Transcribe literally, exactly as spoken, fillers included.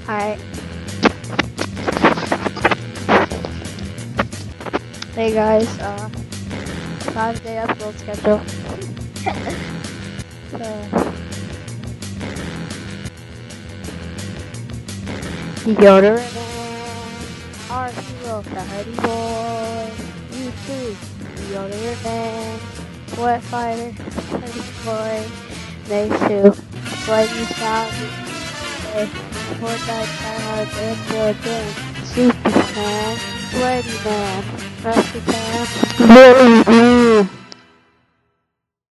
Alright. Hey guys, uh, five day upload schedule. So, Deodorant Man, our hero, the Hardy Boy, you too, Deodorant Man, Wet Fighter, Hardy Boy, they too, Bloody Sound, Fortnite, Tryhard, and Game, Superman, Sweaty Man, Rusty Man,